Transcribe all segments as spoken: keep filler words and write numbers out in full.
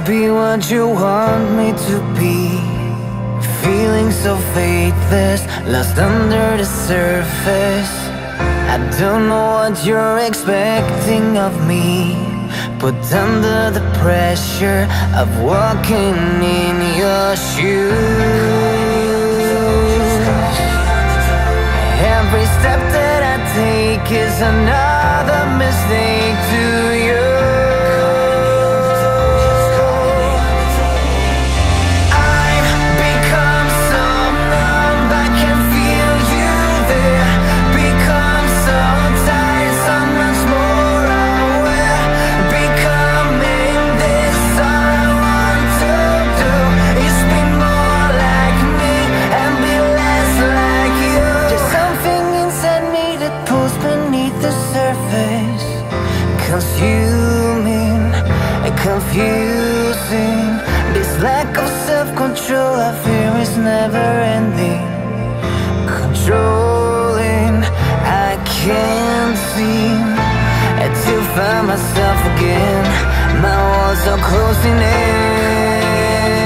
be what you want me to be. Feeling so faithless, lost under the surface. I don't know what you're expecting of me, but under the pressure of walking in your shoes, every step that I take is another mistake to you. Consuming and confusing. This lack of self-control I fear is never ending. Controlling, I can't seem to find myself again. My walls are closing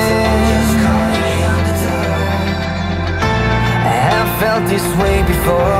in. I have felt this way before.